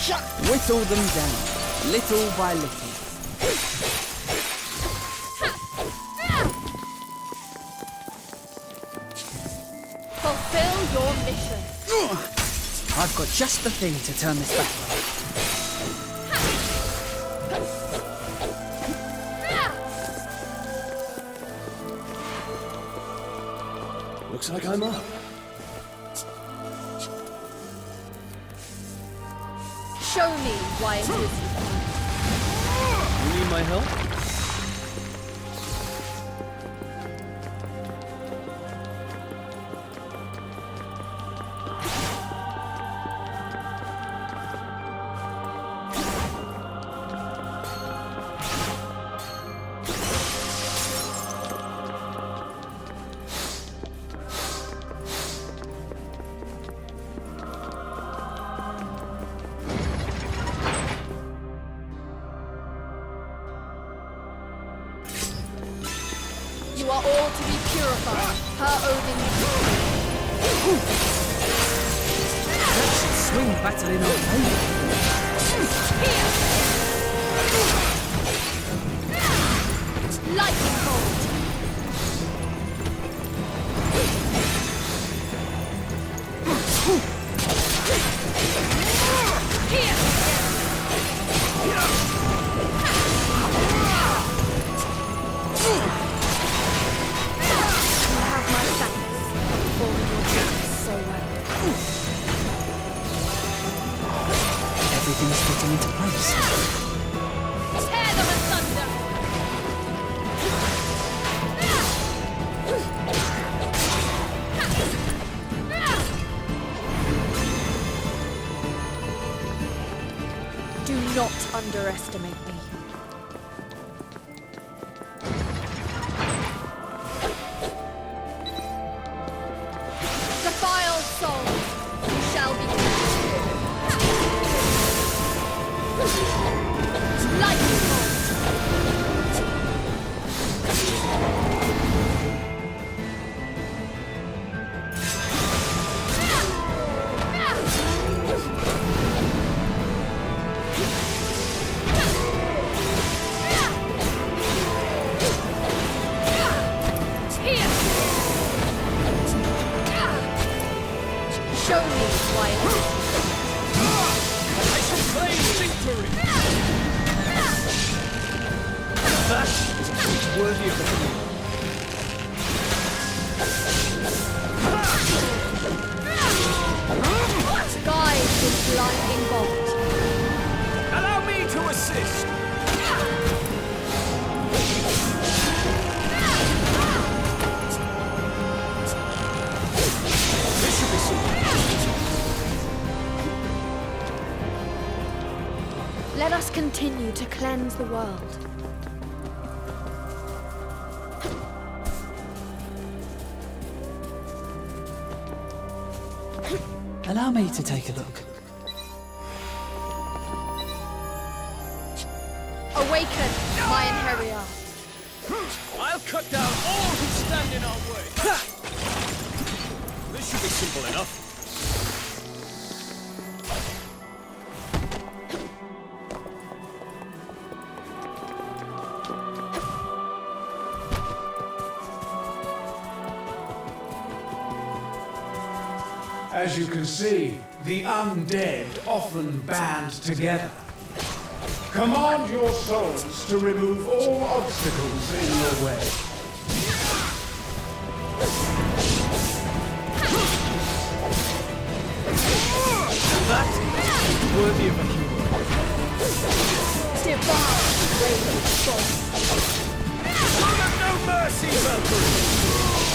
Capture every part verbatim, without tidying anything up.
Whittle them down, little by little. Fulfill your mission. I've got just the thing to turn this back around. Looks like I'm up. Show me why it is. You need my help? You are all to be purified, per Odin's That should swing battle in our favour. Lightning bolt. Everything's fitting into place. Tear them asunder. Do not underestimate me. Defiled souls, you shall be. Lightning bolt! Show me why it is. I shall claim victory! That is worthy of the hero. Guide this blinding bolt. Allow me to assist! This should be simple. Let us continue to cleanse the world. Allow me to take a look. Awaken, my Inherior. I'll cut down all who stand in our way. This should be simple enough. As you can see, the undead often band together. Command your souls to remove all obstacles in your way. That is worthy of a hero. Divine rage bolt. Show them no mercy, Valkyrie!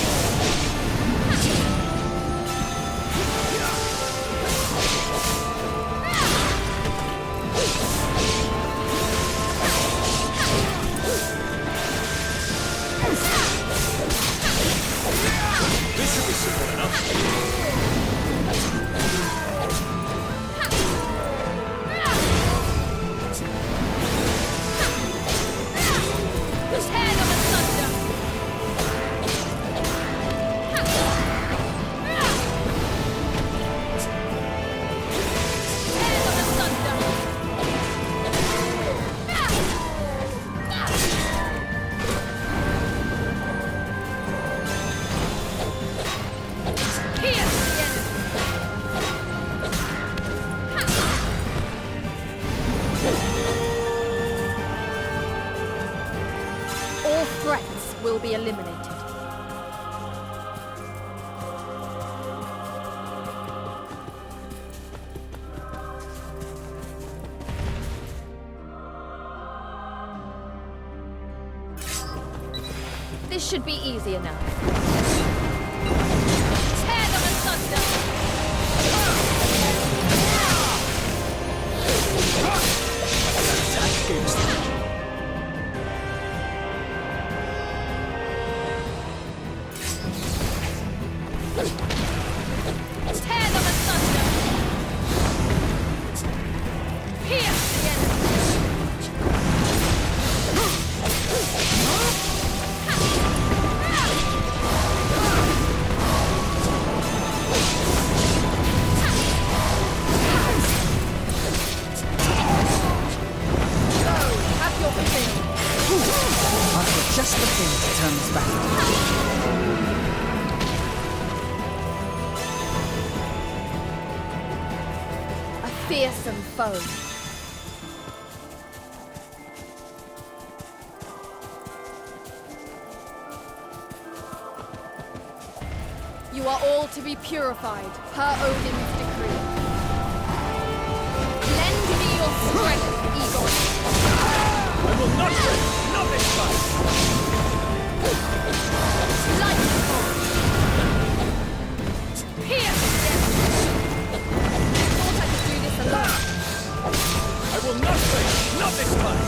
This should be simple enough. Tear them asunder. be eliminated. This should be easy enough. Tear them asunder! Tear them asunder! Pierce the enemy! I've got just the thing to turn this battle. A fearsome foe. You are all to be purified, per Odin's decree. Lend me your strength, Eagle. I will not break! Not this time! Lightning! Pierce the enemy! Thought I could do this alone. I will not break! Not this time!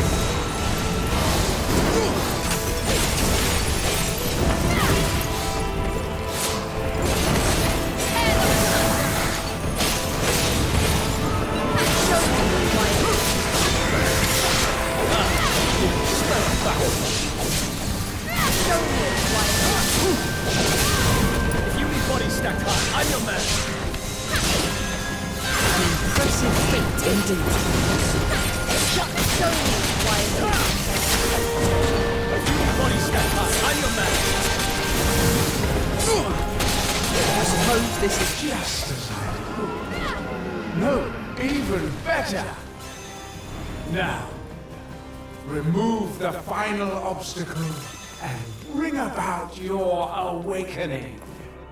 Tear them asunder! Show me why. Show me why. If you need bodies stacked high, I'm your man! An impressive feat indeed. Show me why. If you need bodies stacked high, I'm your man! I suppose this is Just as I hoped. No, even better. Now, remove the final obstacle and bring about your awakening.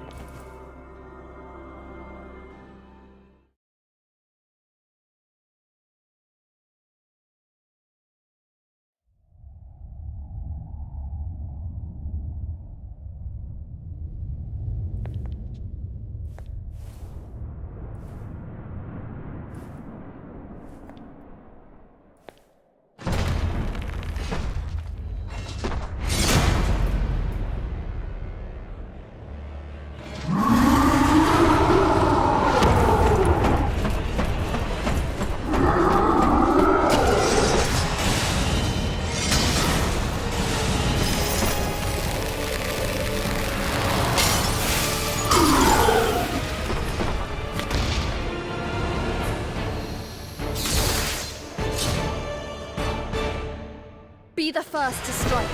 Be the first to strike.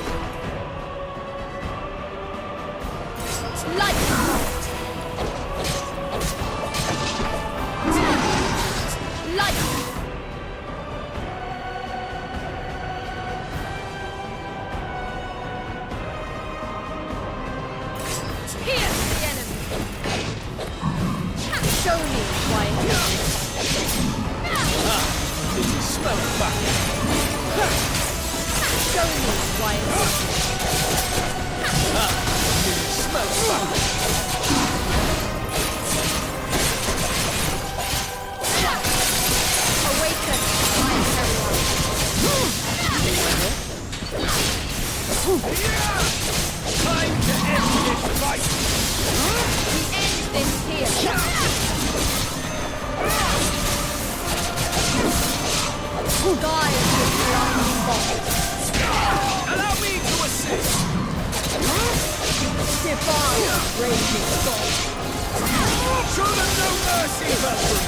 Lightning bolt. Lightning. Pierce the enemy. Show me why. Did you smell it back? Show me why. Did you smell it back? Awaken, my everyone. Time to end this fight! We end this here. Guide with lightning bolt. Allow me to assist! Divine raging storm. Show them no mercy, Valkyrie!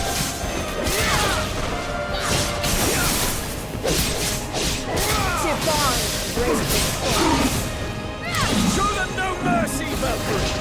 Divine raging storm. Show them no mercy, Valkyrie!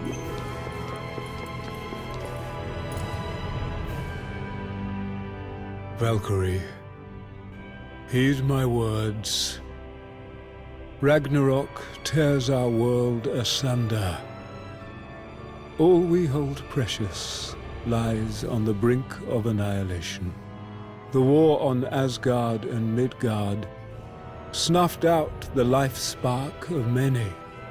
Valkyrie, heed my words. Ragnarok tears our world asunder. All we hold precious lies on the brink of annihilation. The war on Asgard and Midgard snuffed out the life spark of many.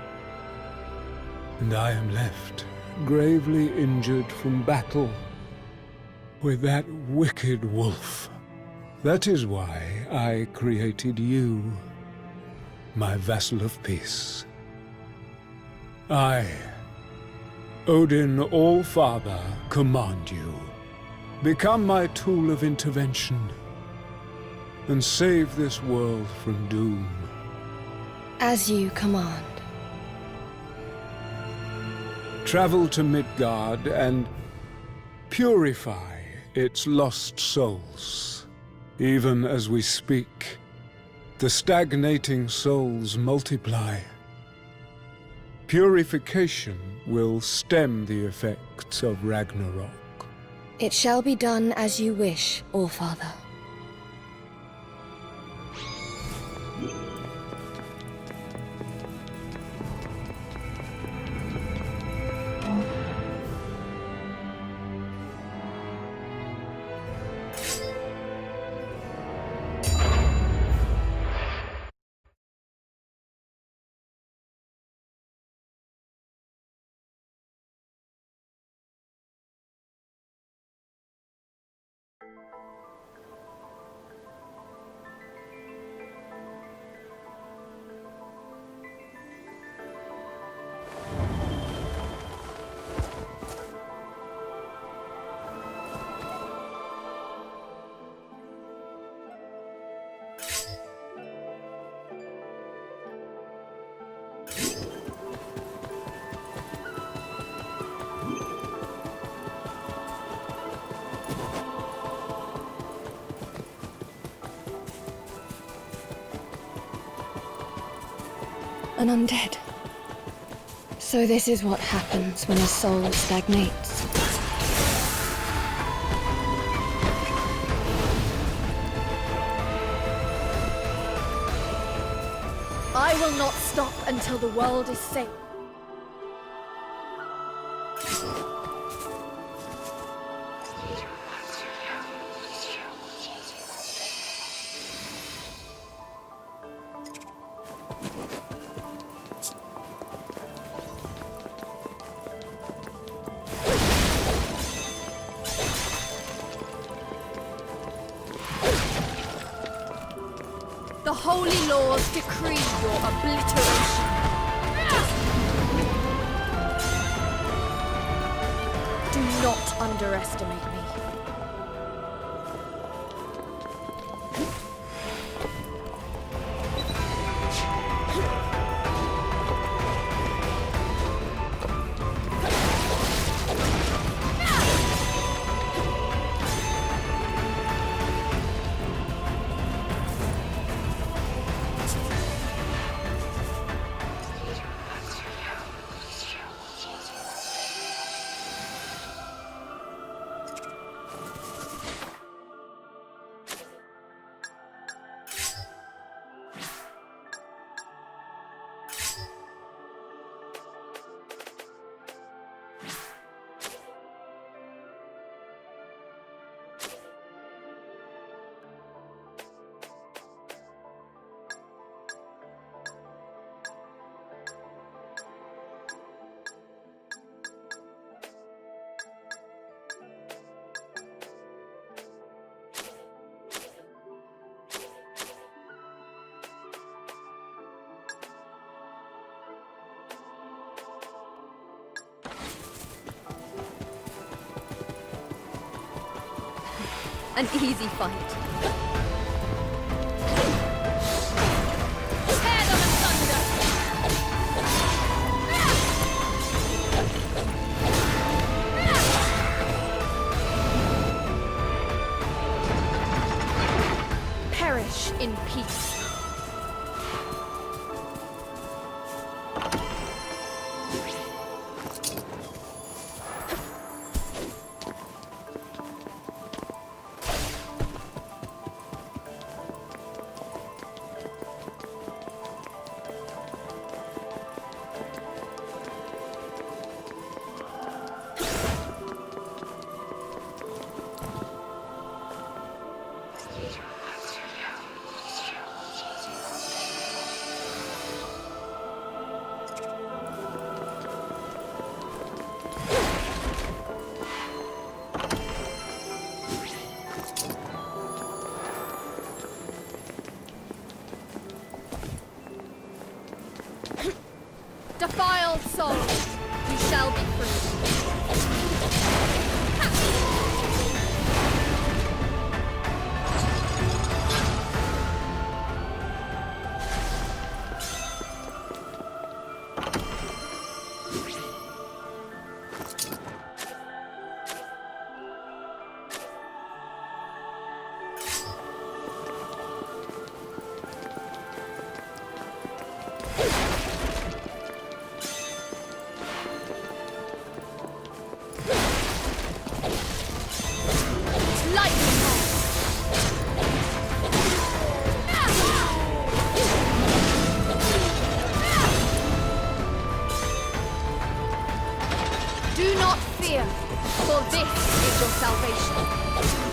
And I am left, gravely injured from battle, with that wicked wolf. That is why I created you, my vassal of peace. I, Odin All-Father, command you. Become my tool of intervention, and save this world from doom. As you command. Travel to Midgard and purify its lost souls. Even as we speak, the stagnating souls multiply. Purification will stem the effects of Ragnarok. It shall be done as you wish, All-Father. An undead. So this is what happens when a soul stagnates. I will not stop until the world is safe. The holy laws decree your obliteration. Do not underestimate me. An easy fight. Tear them asunder! Perish in peace. shall be free. Do not fear, for this is your salvation.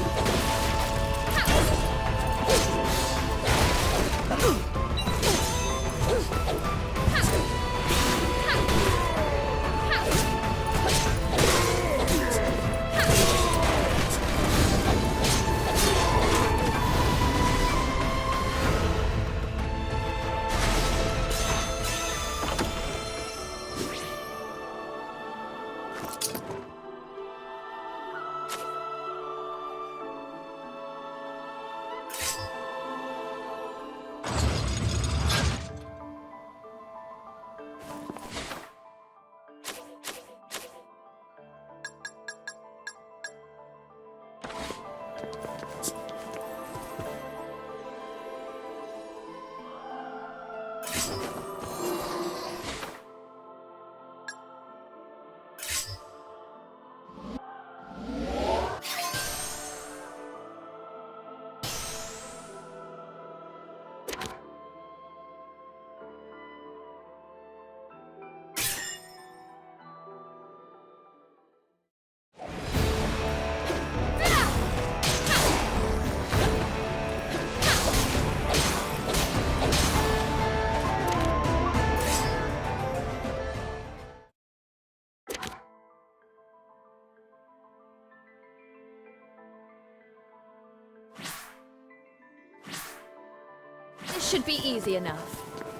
This should be easy enough.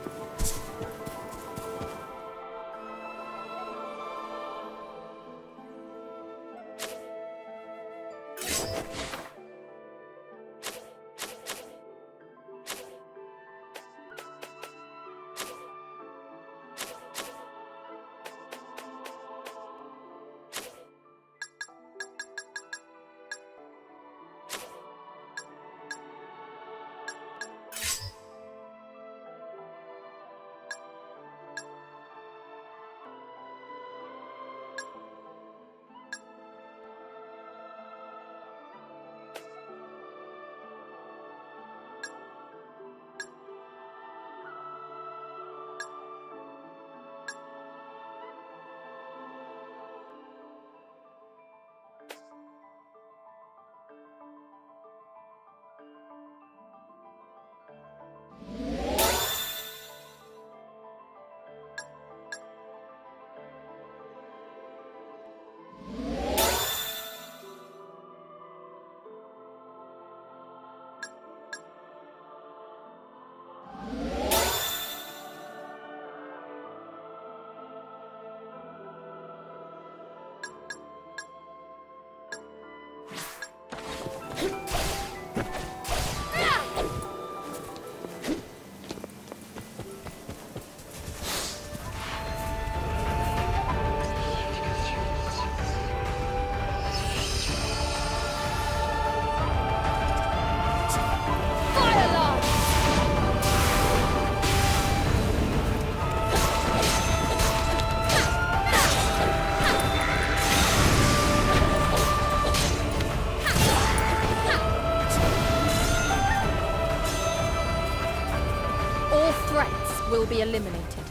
Will be eliminated.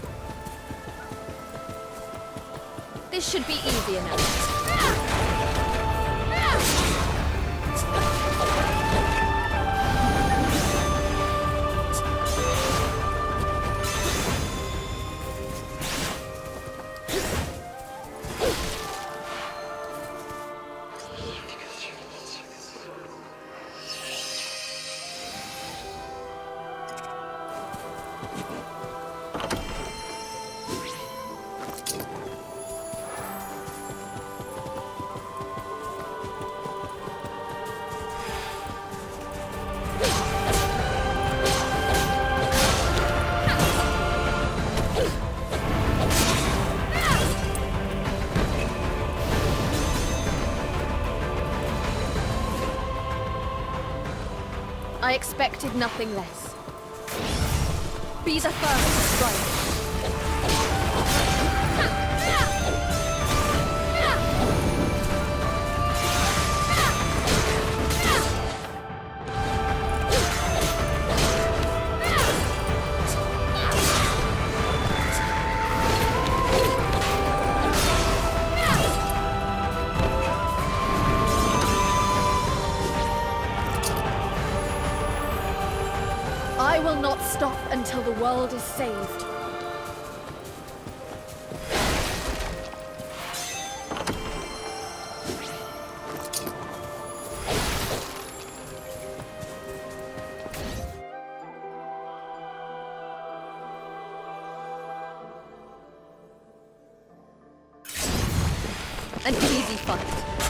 This should be easy enough. I expected nothing less. Be the first to strike. I will not stop until the world is saved. An easy fight.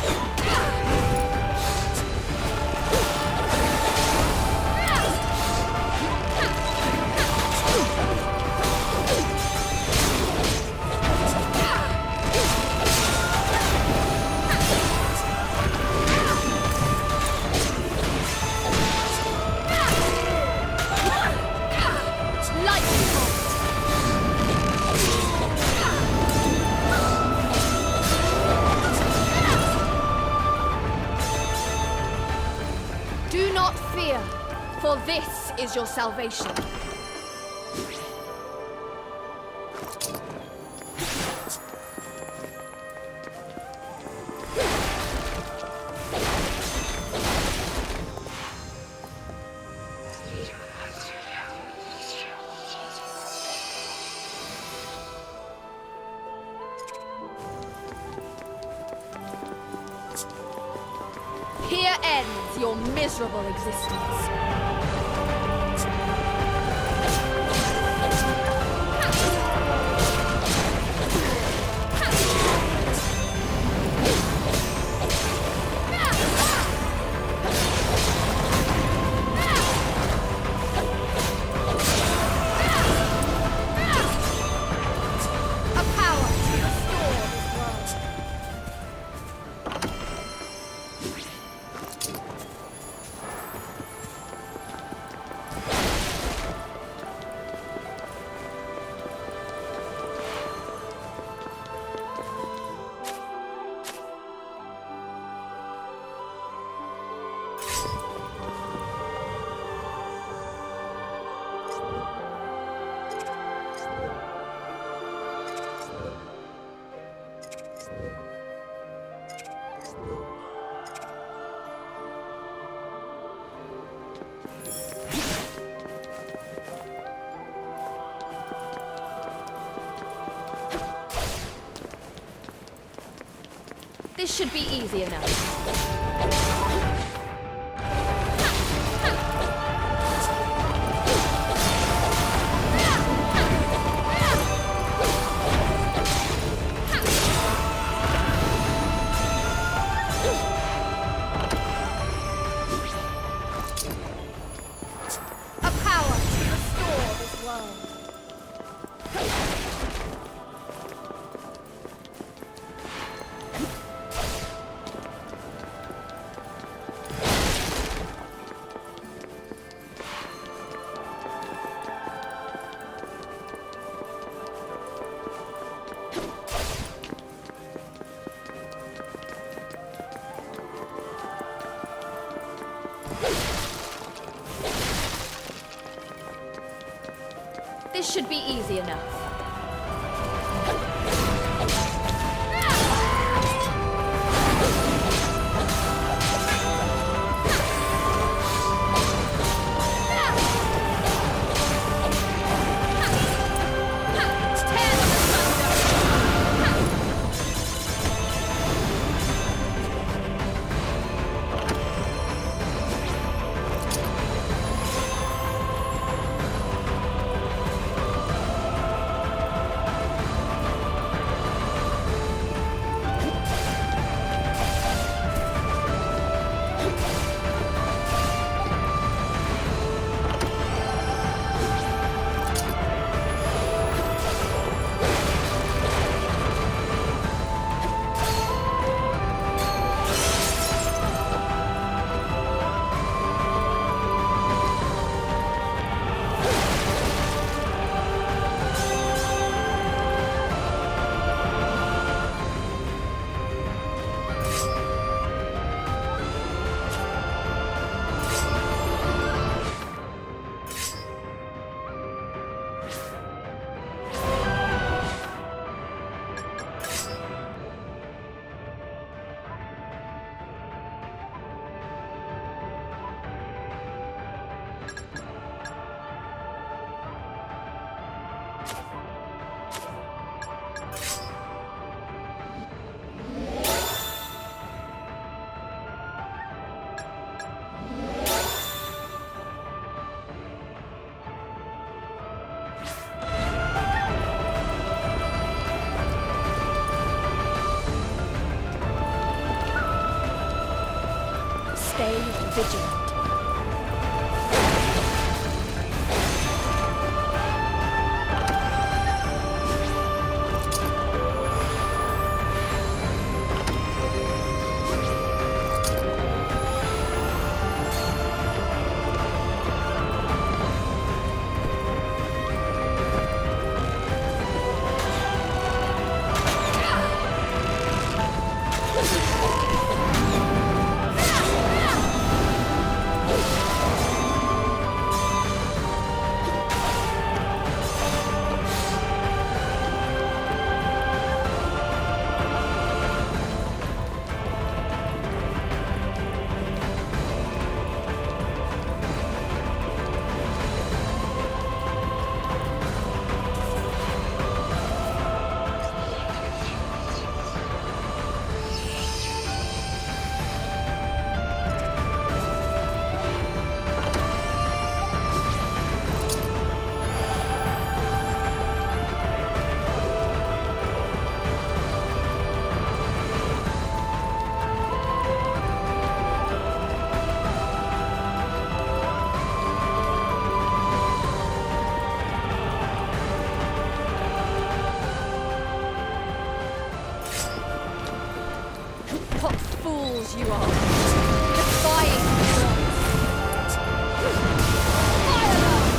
Do not fear, for this is your salvation. Here ends your miserable existence. A power to restore this world. This should be easy enough. A power to restore this world. This should be easy enough. vigilant. What fools you are! Defying the gods! Fire them!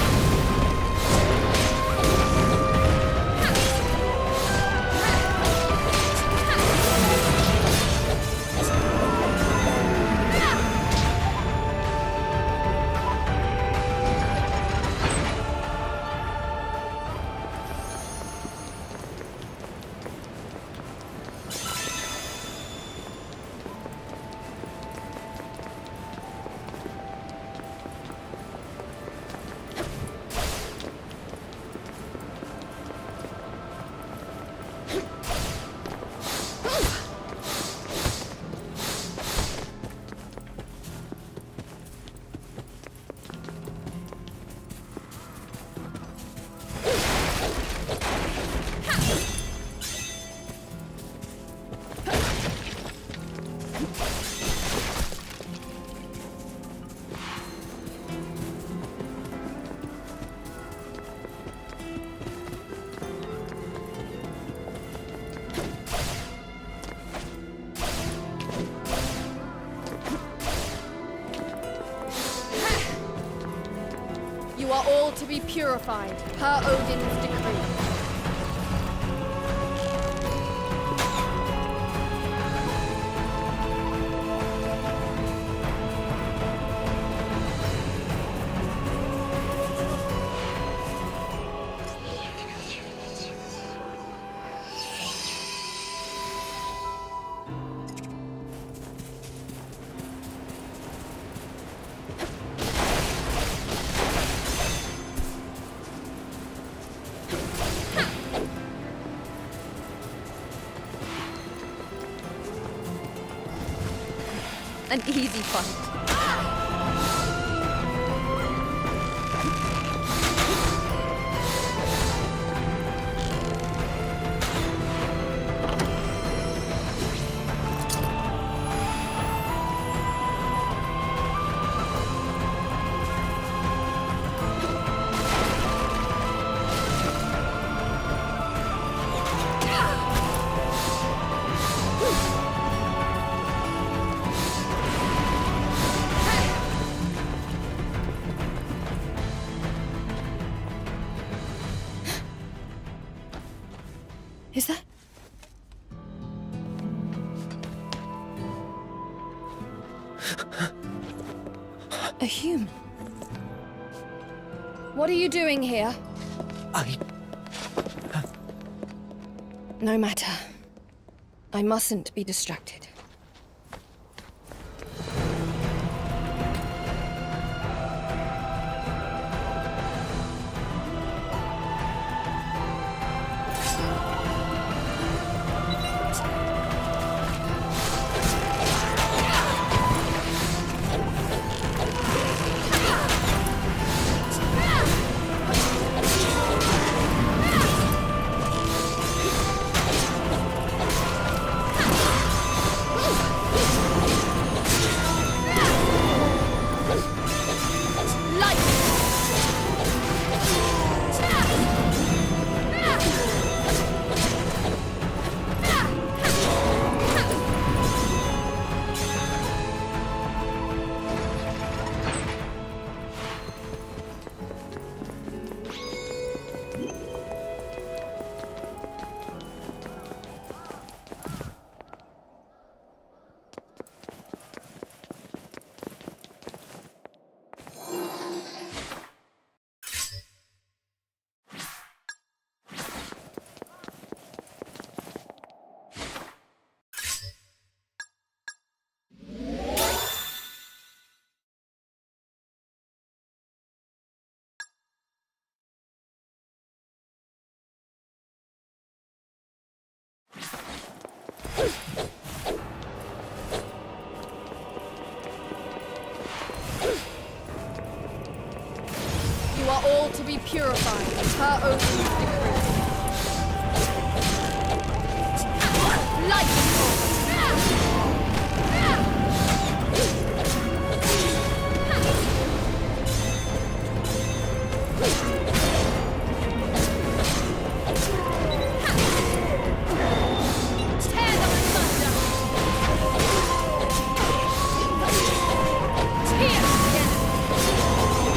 You are all to be purified, per Odin's decree. An easy fight. Is that... a human? What are you doing here? I... No matter. I mustn't be distracted. purified, her own victory. Lightning bolt! Tear them asunder! Pierce the enemy!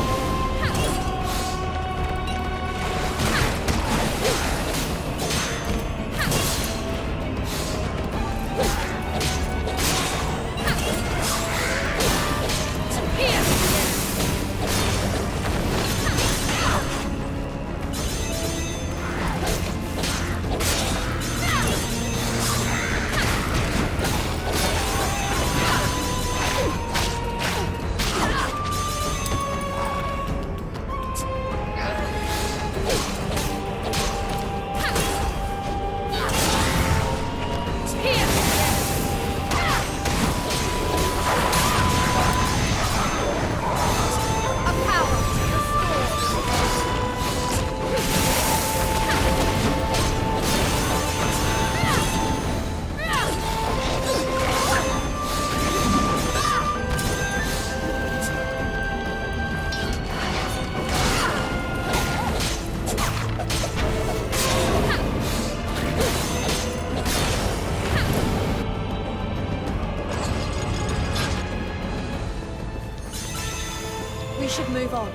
We should move on.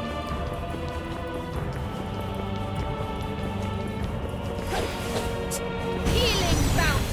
Healing bounty!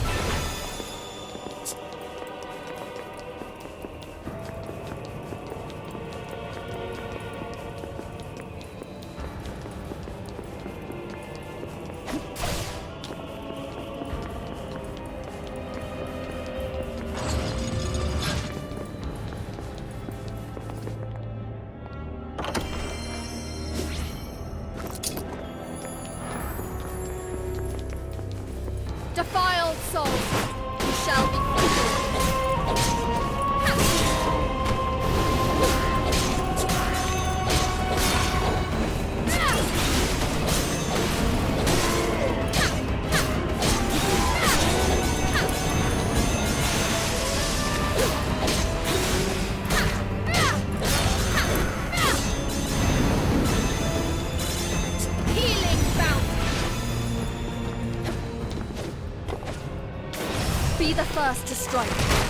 Defiled soul, you shall be free. Be the first to strike.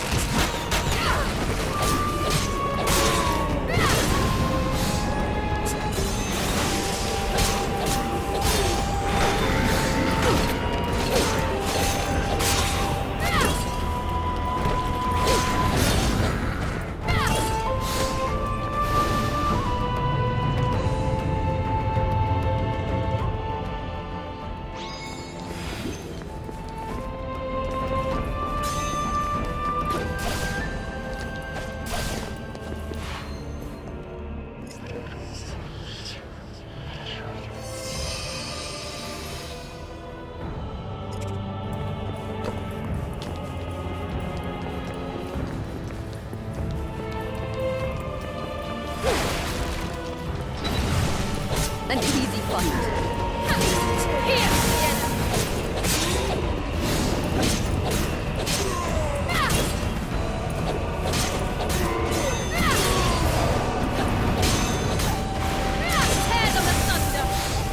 An easy fight. Here, the enemy. Tear them asunder.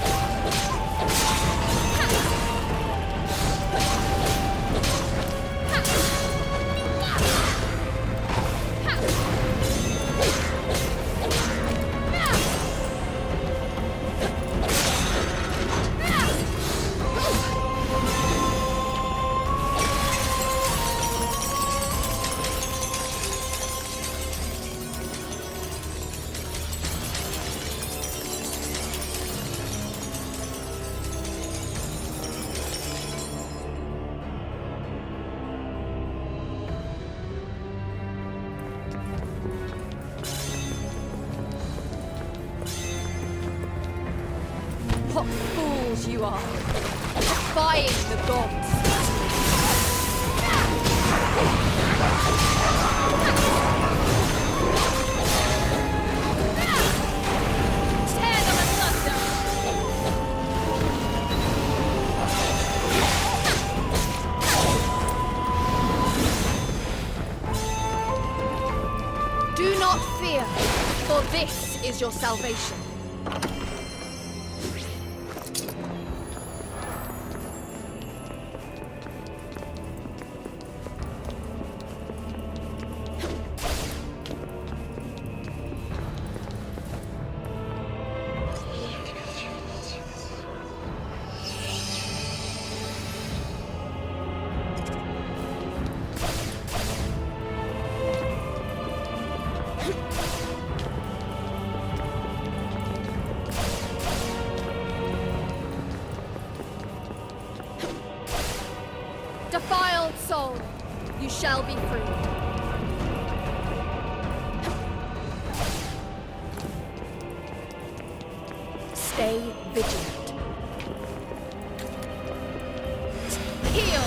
What fools you are, defying the gods! Tear them asunder! this is your salvation. Defiled soul, you shall be free. Stay vigilant. Heal!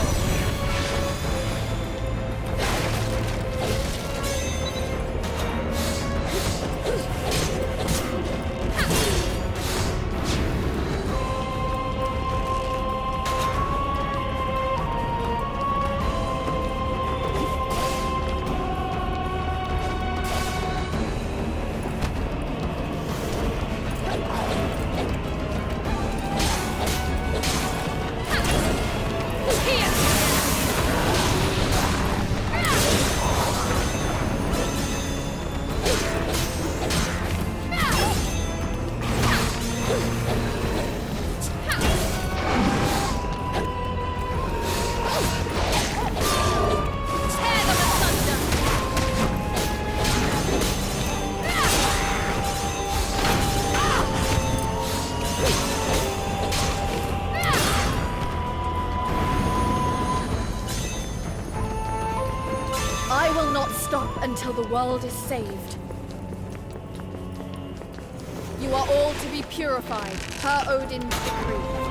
I will not stop until the world is saved. You are all to be purified, per Odin's decree.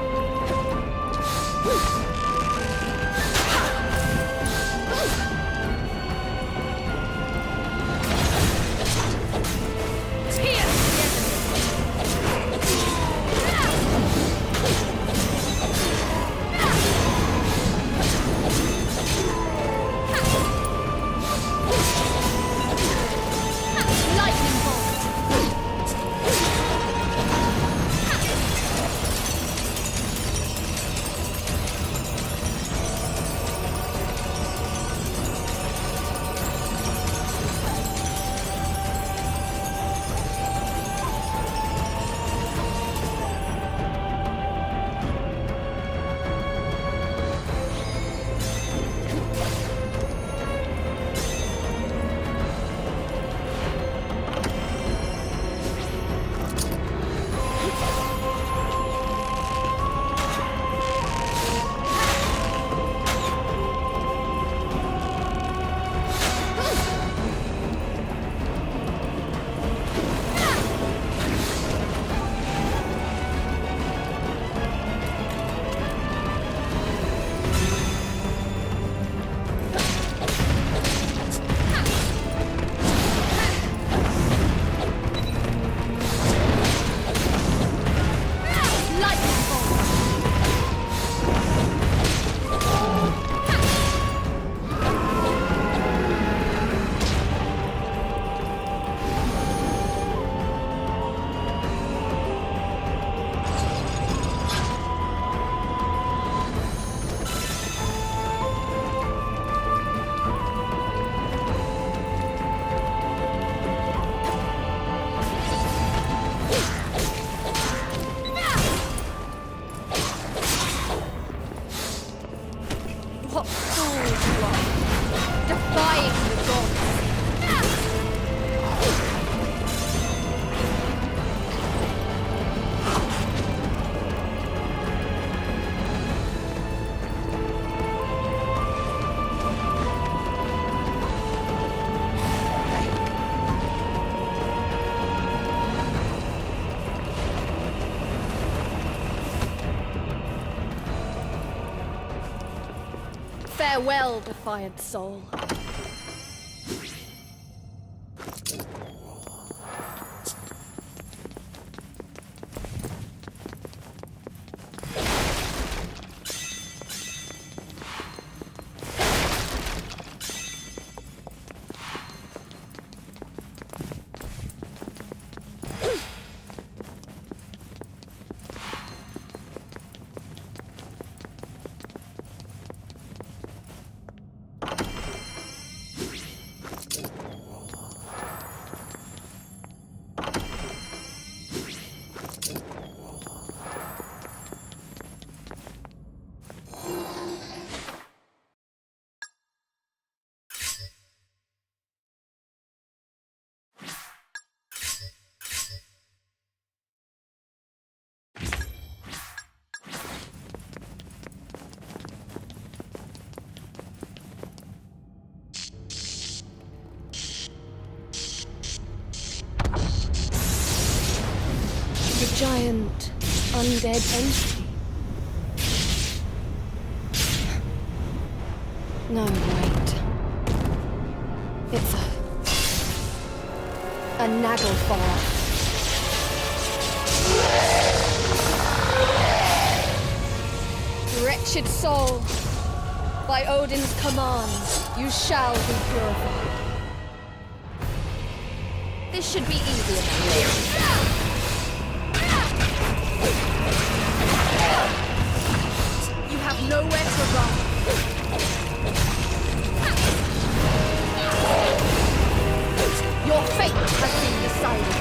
What fools you are, defying the gods. Farewell, defiant soul. giant undead entity. No, wait. It's a... a Naglfar. Wretched soul, by Odin's command, you shall be purified. This should be easy enough. You have nowhere to run. Your fate has been decided.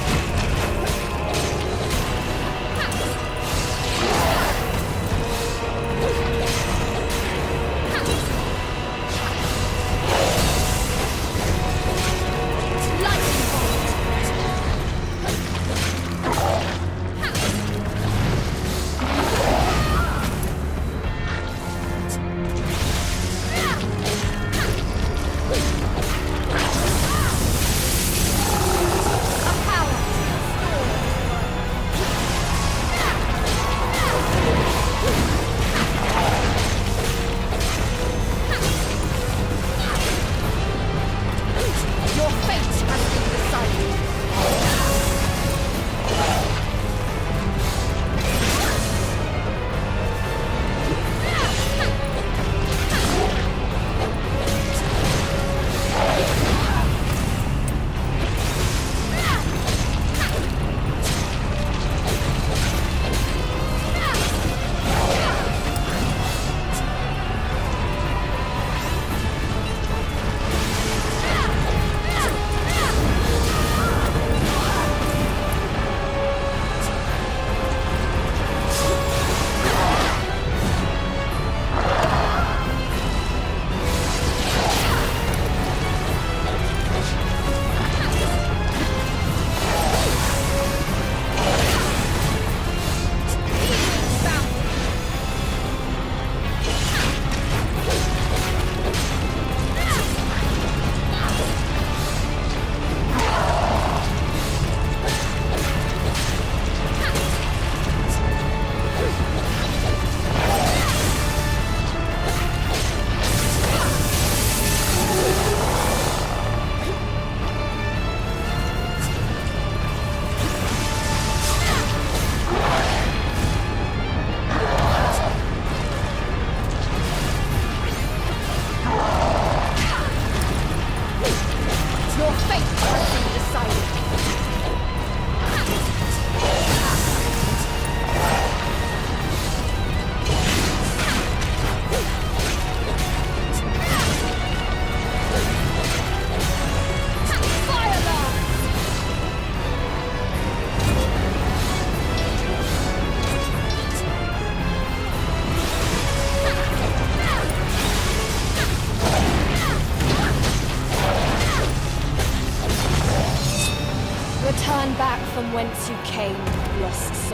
Return back from whence you came, lost soul.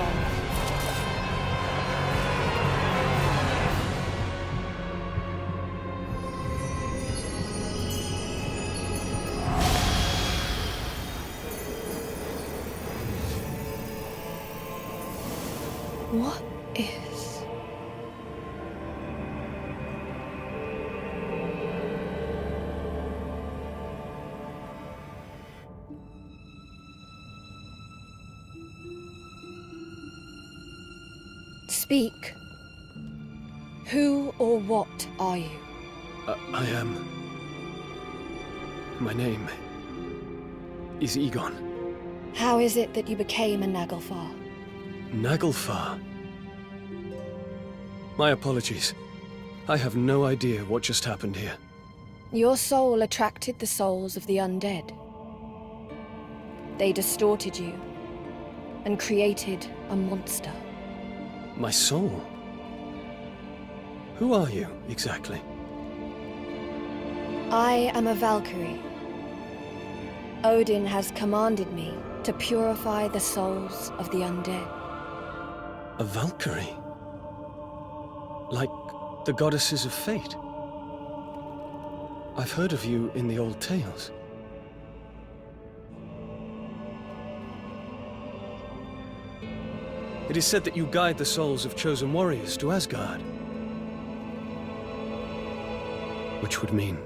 What is... Speak. Who or what are you? Uh, I am... My name is Egon. How is it that you became a Naglfar? Naglfar? My apologies. I have no idea what just happened here. Your soul attracted the souls of the undead. They distorted you and created a monster. My soul? Who are you, exactly? I am a Valkyrie. Odin has commanded me to purify the souls of the undead. A Valkyrie? Like the goddesses of fate? I've heard of you in the old tales. It is said that you guide the souls of chosen warriors to Asgard. Which would mean...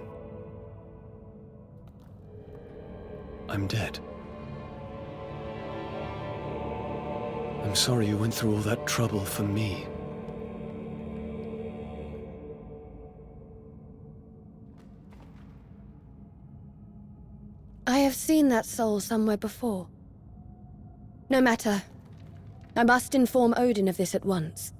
I'm dead. I'm sorry you went through all that trouble for me. I have seen that soul somewhere before. No matter. I must inform Odin of this at once.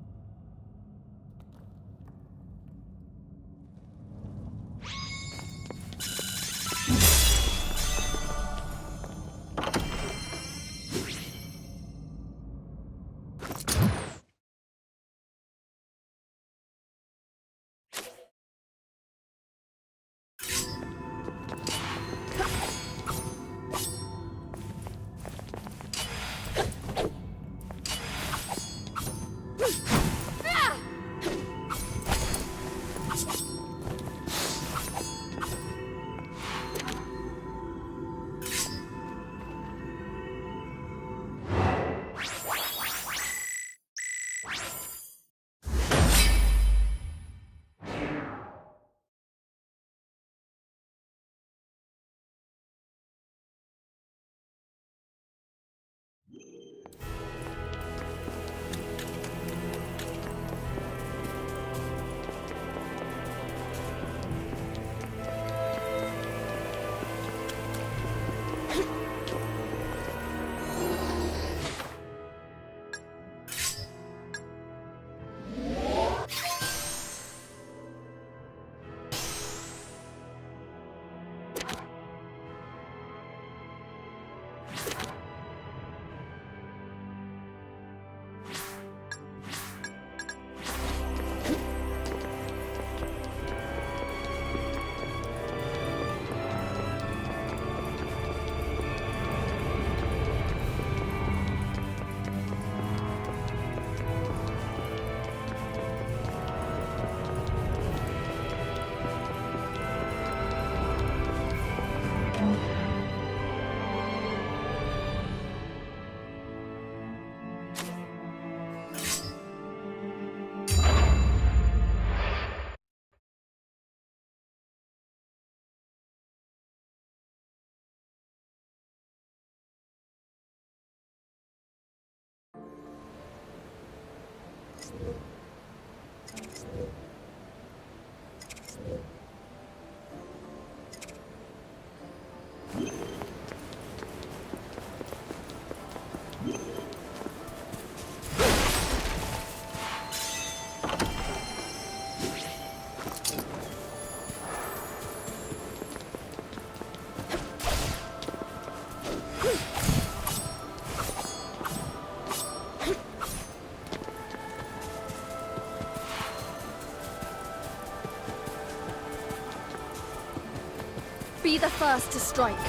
Be the first to strike.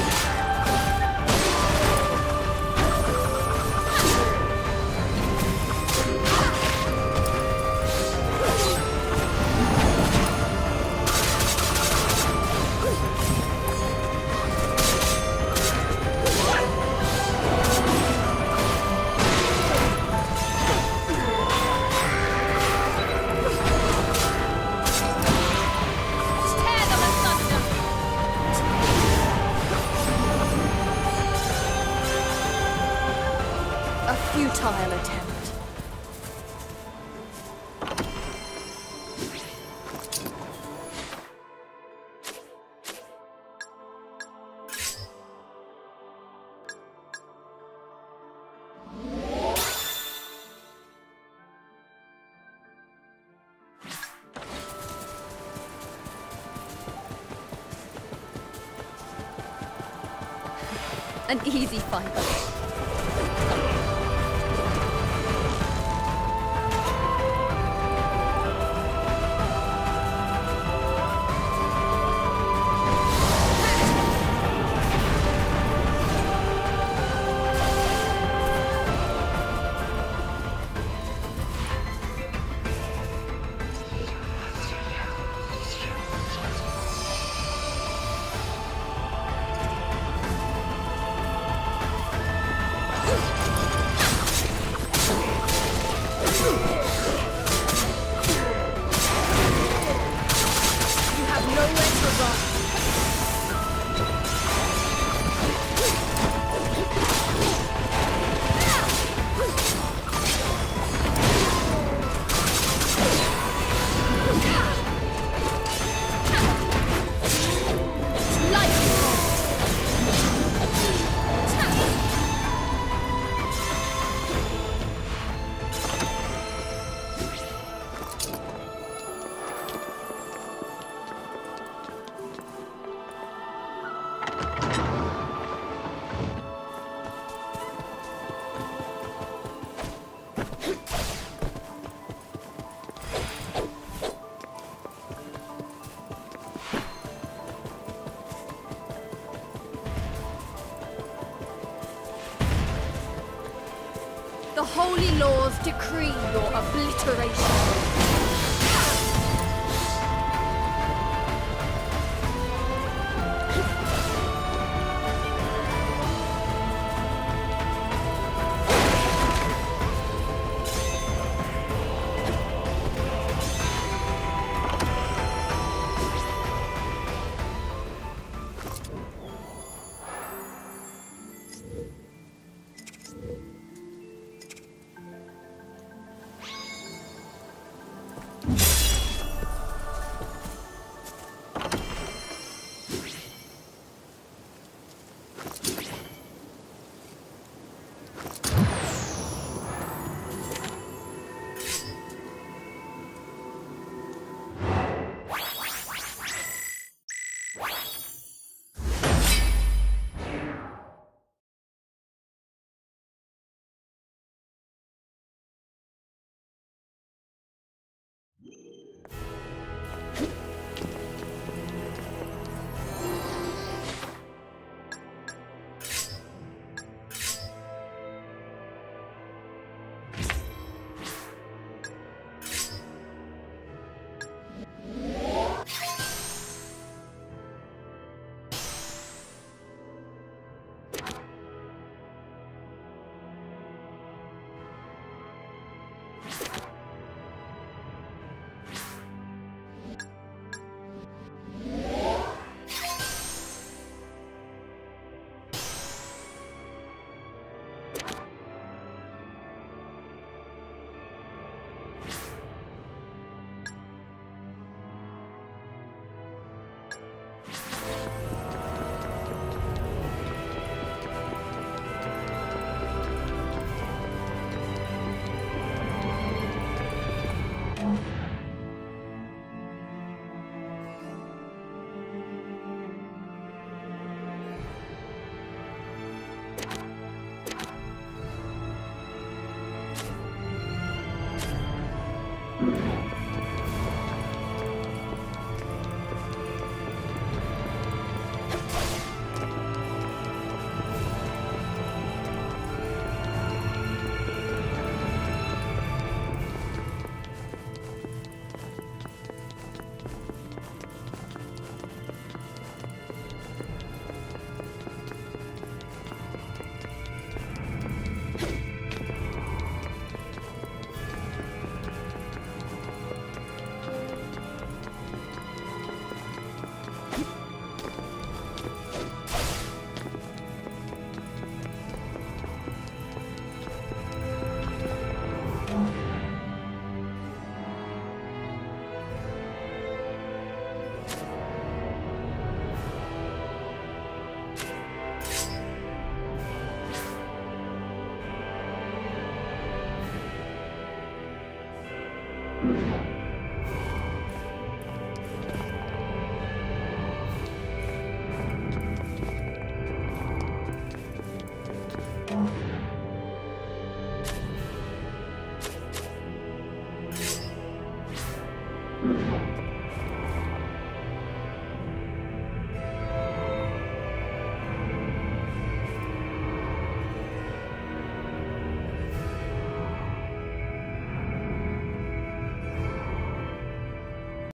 Futile attempt. An easy fight. The holy laws decree your obliteration.